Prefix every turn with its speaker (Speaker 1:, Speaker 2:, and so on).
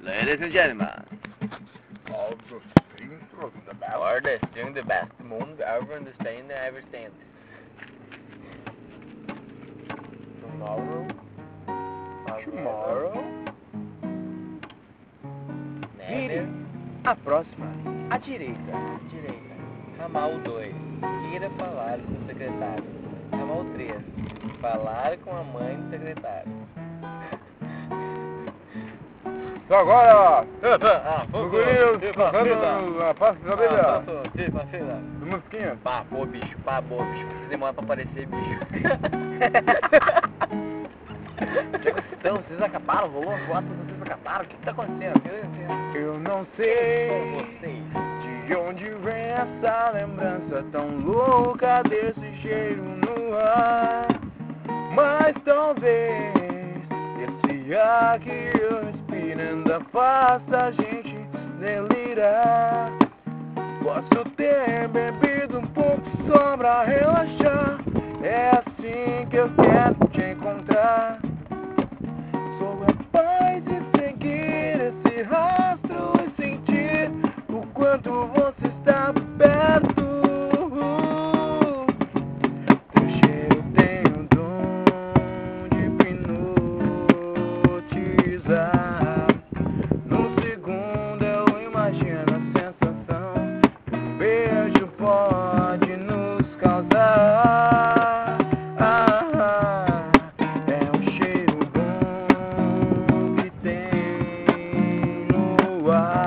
Speaker 1: Ladies and gentlemen,
Speaker 2: Or the string the best moon ever understand ever stand. Tomorrow.
Speaker 1: vire a próxima, à direita.
Speaker 2: Direita. Ramal 2. Queira falar com o secretário. Ramal 3. Falar com a mãe do secretário.
Speaker 3: Então agora,
Speaker 2: Fila.
Speaker 3: passa de abelha.
Speaker 2: Fila.
Speaker 3: Musiquinha.
Speaker 2: Pá, boa, bicho. Você demora pra aparecer, bicho. Vocês acabaram? Rolou as botas, vocês acabaram? O que tá acontecendo?
Speaker 3: Eu não sei de onde vem essa lembrança tão louca desse cheiro no ar. Mas talvez esse ar que eu respiro ainda faça a gente delirar. Posso ter bebido um pouco só pra relaxar. É assim que eu quero te encontrar. Sou capaz de seguir esse rastro e sentir o quanto você está perto. Teu cheiro tem o dom de hipnotizar. Num segundo eu imagino a sensação que um beijo pode nos causar. É um cheiro bom que tem no ar.